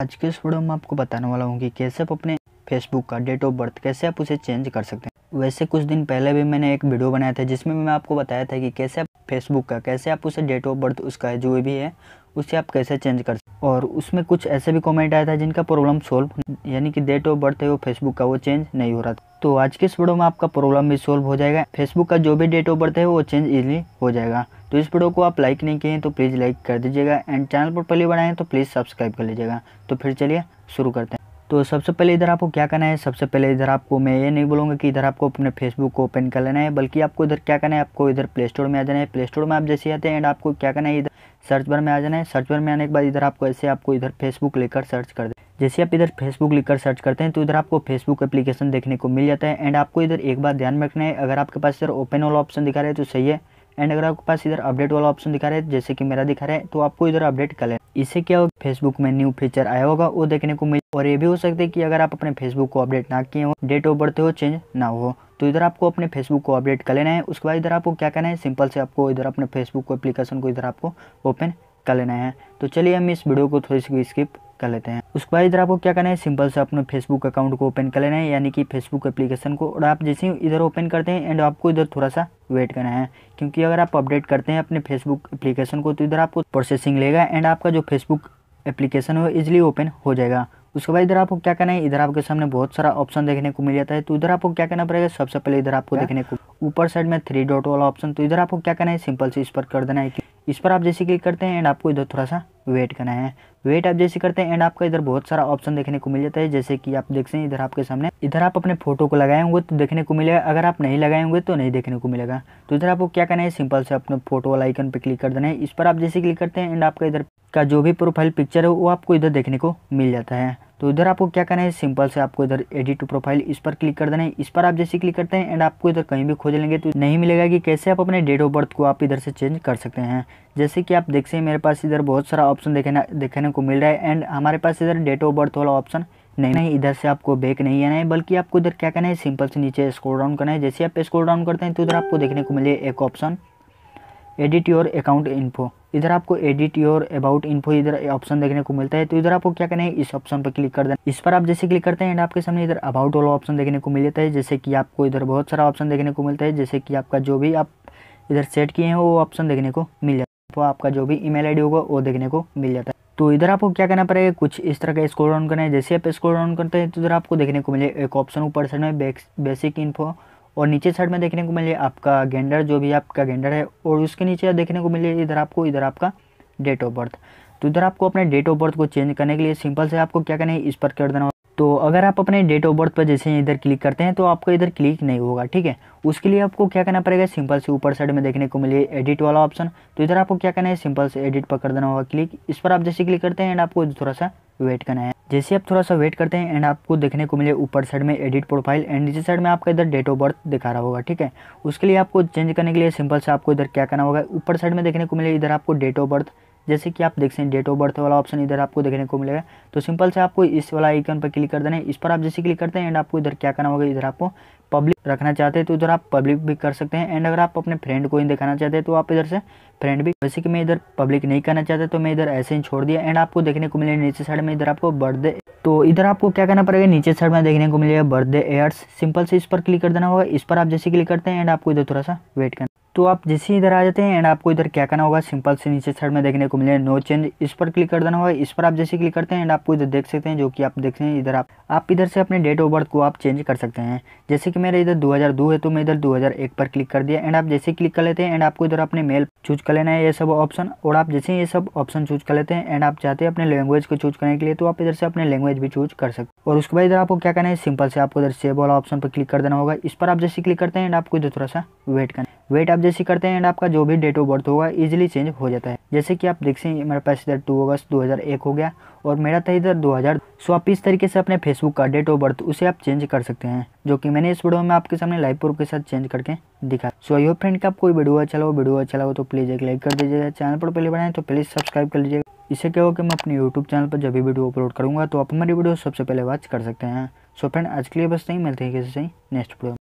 आज के इस वीडियो में आपको बताने वाला हूँ कि कैसे आप अपने फेसबुक का डेट ऑफ बर्थ कैसे आप उसे चेंज कर सकते हैं। वैसे कुछ दिन पहले भी मैंने एक वीडियो बनाया था जिसमें मैं आपको बताया था कि कैसे आप फेसबुक का कैसे आप उसे डेट ऑफ बर्थ उसका जो भी है उसे आप कैसे चेंज कर सकते हैं। और उसमें कुछ ऐसे भी कमेंट आया था जिनका प्रॉब्लम सोल्व यानी कि डेट ऑफ बर्थ है वो फेसबुक का वो चेंज नहीं हो रहा था। तो आज के इस वीडियो में आपका प्रॉब्लम भी सोल्व हो जाएगा। फेसबुक का जो भी डेट ऑफ बर्थ है वो चेंज इजीली हो जाएगा। तो इस वीडियो को आप लाइक नहीं किए तो प्लीज़ लाइक कर दीजिएगा एंड चैनल पर पहले बनाए तो प्लीज़ सब्सक्राइब कर लीजिएगा। तो फिर चलिए शुरू करते हैं। तो सबसे पहले इधर आपको क्या करना है, सबसे पहले इधर आपको मैं ये नहीं बोलूँगा कि इधर आपको अपने फेसबुक को ओपन कर लेना है, बल्कि आपको इधर क्या करना है, आपको इधर प्ले स्टोर में आ जाना है। प्ले स्टोर में आप जैसे आते हैं एंड आपको क्या करना है, इधर सर्च बार में आ जाना है। सर्च बार में आने के बाद इधर आपको ऐसे आपको इधर फेसबुक लेकर सर्च कर दे। जैसे आप इधर फेसबुक लिखकर सर्च करते हैं तो इधर आपको फेसबुक एप्लीकेशन देखने को मिल जाता है। एंड आपको इधर एक बात ध्यान में रखना है, अगर आपके पास इधर ओपन वाला ऑप्शन दिखा रहा है तो सही है, एंड अगर आपके पास इधर अपडेट वाला ऑप्शन दिखा रहा है जैसे कि मेरा दिखा रहा है तो आपको इधर अपडेट कर लेना। इससे क्या होगा, फेसबुक में न्यू फीचर आया होगा वो देखने को मिल। और ये भी हो सकता है कि अगर आप अपने फेसबुक को अपडेट ना किए हो, डेट ऑफ बर्थ हो चेंज ना हो, तो इधर आपको अपने फेसबुक को अपडेट कर लेना है। उसके बाद इधर आपको क्या करना है, सिंपल से आपको इधर अपने फेसबुक को एप्लीकेशन को इधर आपको ओपन कर लेना है। तो चलिए हम इस वीडियो को थोड़ी सी स्किप कर लेते हैं। उसके बाद इधर आपको क्या करना है, सिंपल से अपने फेसबुक अकाउंट को ओपन कर लेना है, यानी कि फेसबुक एप्लीकेशन को। और आप जैसे ही इधर ओपन करते हैं एंड आपको इधर थोड़ा सा वेट करना है, क्योंकि अगर आप अपडेट करते हैं अपने फेसबुक एप्लीकेशन को तो इधर आपको प्रोसेसिंग लेगा एंड आपका जो फेसबुक एप्लीकेशन है वो इजीली ओपन हो जाएगा। उसके बाद इधर आपको क्या करना है, इधर आपके सामने बहुत सारा ऑप्शन देखने को मिल जाता है। तो इधर आपको क्या करना पड़ेगा, सबसे पहले इधर आपको देखने को ऊपर साइड में 3 डॉट वाला ऑप्शन, तो इधर आपको क्या करना है, सिंपल से इस पर कर देना है। इस पर आप जैसे क्लिक करते हैं एंड आपको इधर थोड़ा सा वेट करना है। वेट आप जैसे करते हैं एंड आपका इधर बहुत सारा ऑप्शन देखने को मिल जाता है, जैसे कि आप देख सकते हैं इधर आपके सामने। इधर आप अपने फोटो को लगाए होंगे तो देखने को मिलेगा, अगर आप नहीं लगाए होंगे तो नहीं देखने को मिलेगा। तो इधर आपको क्या करना है, सिंपल से अपने फोटो वाला आइकन पे क्लिक कर देना है। इस पर आप जैसे क्लिक करते हैं एंड आपका इधर का जो भी प्रोफाइल पिक्चर है वो आपको इधर देखने को मिल जाता है। तो इधर आपको क्या करना है, सिंपल से आपको इधर एडिट टू प्रोफाइल इस पर क्लिक कर देना है। इस पर आप जैसे क्लिक करते हैं एंड आपको इधर कहीं भी खोज लेंगे तो नहीं मिलेगा कि कैसे आप अपने डेट ऑफ बर्थ को आप इधर से चेंज कर सकते हैं। जैसे कि आप देख सकते हैं मेरे पास इधर बहुत सारा ऑप्शन देखने को मिल रहा है एंड हमारे पास इधर डेट ऑफ बर्थ वाला ऑप्शन नहीं इधर से आपको बैक नहीं आना है, बल्कि आपको इधर क्या करना है, सिंपल से नीचे स्क्रॉल डाउन करना है। जैसे आप स्क्रॉल डाउन करते हैं तो इधर आपको देखने को मिले एक option edit your account info. इधर आपको एडिट योर अबाउट इन्फो इधर ऑप्शन देखने को मिलता है। तो इधर आपको क्या करना है, इस ऑप्शन पर क्लिक कर देना। इस पर आप जैसे क्लिक करते हैं एंड आपके सामने इधर अबाउट वाला ऑप्शन देखने को मिल जाता है, जैसे कि आपको इधर बहुत सारा ऑप्शन देखने को मिलता है, जैसे कि आपका जो भी आप इधर सेट किए हैं वो ऑप्शन देखने को मिल जाता है। तो आपका जो भी ईमेल आईडी होगा वो देखने को मिल जाता है। तो इधर आपको क्या करना पड़ेगा, कुछ इस तरह का स्क्रॉल डाउन करना है। जैसे आप स्क्रॉल डाउन करते हैं तो इधर आपको देखने को मिले एक ऑप्शन ऊपर साइड में बेसिक इन्फो, और नीचे साइड में देखने को मिले आपका जेंडर, जो भी आपका जेंडर है, और उसके नीचे देखने को मिले इधर आपका डेट ऑफ बर्थ। तो इधर आपको अपने डेट ऑफ बर्थ को चेंज करने के लिए सिंपल से आपको क्या करना है, इस पर कर देना। तो अगर आप अपने डेट ऑफ बर्थ पर जैसे इधर क्लिक करते हैं तो आपको इधर क्लिक नहीं होगा, ठीक है। उसके लिए आपको क्या करना पड़ेगा, सिंपल से ऊपर साइड में देखने को मिले एडिट वाला ऑप्शन, तो इधर आपको क्या करना है, सिंपल से एडिट पर कर देना होगा क्लिक। इस पर आप जैसे क्लिक करते हैं एंड आपको थोड़ा सा वेट करना है। जैसे आप थोड़ा सा वेट करते हैं एंड आपको देखने को मिले ऊपर साइड में एडिट प्रोफाइल एंड नीचे साइड में आपका इधर डेट ऑफ बर्थ दिखा रहा होगा, ठीक है। उसके लिए आपको चेंज करने के लिए सिंपल से आपको इधर क्या करना होगा, ऊपर साइड में देखने को मिले इधर आपको डेट ऑफ बर्थ, जैसे कि आप देख सकते हैं डेट ऑफ बर्थ वाला ऑप्शन इधर आपको देखने को मिलेगा। तो सिंपल से आपको इस वाला आइकन पर क्लिक कर देना है। इस पर आप जैसे क्लिक करते हैं एंड आपको इधर क्या करना होगा, इधर आपको पब्लिक रखना चाहते हैं तो इधर आप पब्लिक भी कर सकते हैं, एंड अगर आप अपने फ्रेंड को ही दिखाना चाहते हैं तो आप इधर से फ्रेंड भी। वैसे कि मैं इधर पब्लिक नहीं करना चाहता तो मैं इधर ऐसे ही छोड़ दिया। एंड आपको देखने को मिले नीचे साइड में इधर आपको बर्थडे, तो इधर आपको क्या करना पड़ेगा, नीचे साइड में देखने को मिलेगा बर्थडे एयर्स, सिंपल से इस पर क्लिक कर देना होगा। इस पर आप जैसे क्लिक करते हैं एंड आपको इधर थोड़ा सा वेट करना। तो आप जैसे इधर आ जाते हैं एंड आपको इधर क्या करना होगा, सिंपल से नीचे साइड में देखने को मिले नो चेंज, इस पर क्लिक कर देना होगा। इस पर आप जैसे क्लिक करते हैं एंड आपको इधर देख सकते हैं, जो कि आप देख सकते हैं इधर आप इधर से अपने डेट ऑफ बर्थ को आप चेंज कर सकते हैं। जैसे कि मेरे इधर 2002 है तो मैं इधर 2001 पर क्लिक कर दिया। एंड आप जैसे क्लिक कर लेते हैं एंड आपको इधर अपने मेल चूज कर लेना है ये सब ऑप्शन, और आप जैसे ये सब ऑप्शन चूज कर लेते हैं एंड आप चाहते हैं अपने लैंग्वेज को चूज करने के लिए तो आप इधर से अपने लैंग्वेज भी चूज कर सकते हैं। और उसके बाद इधर आपको क्या करना है, सिंपल से आपको इधर सेव वाला ऑप्शन पर क्लिक कर देना होगा। इस पर आप जैसे क्लिक करते हैं एंड आपको इधर थोड़ा सा वेट करना है। वेट आप जैसे करते हैं एंड आपका जो भी डेट ऑफ बर्थ होगा इजीली चेंज हो जाता है। जैसे कि आप देख सकते हैं मेरे पास इधर 2 अगस्त 2001 हो गया और मेरा था इधर 2000। सो आप इस तरीके से अपने फेसबुक का डेट ऑफ बर्थ उसे आप चेंज कर सकते हैं, जो कि मैंने इस वीडियो में आपके सामने लाइव प्रूफ के साथ चेंज करके दिखा। सो आई होप फ्रेंड का आपको वीडियो अच्छा लगा तो प्लीज़ एक लाइक कर दीजिएगा। चैनल पर पहले बनाए तो प्लीज़ सब्सक्राइब कर लीजिएगा। इससे क्या होगा कि मैं अपने यूट्यूब चैनल पर जब भी वीडियो अपलोड करूँगा तो आप हमारी वीडियो सबसे पहले वॉच कर सकते हैं। सो फ्रेंड आज के लिए बस नहीं, मिलते हैं किसी से नेक्स्ट वीडियो।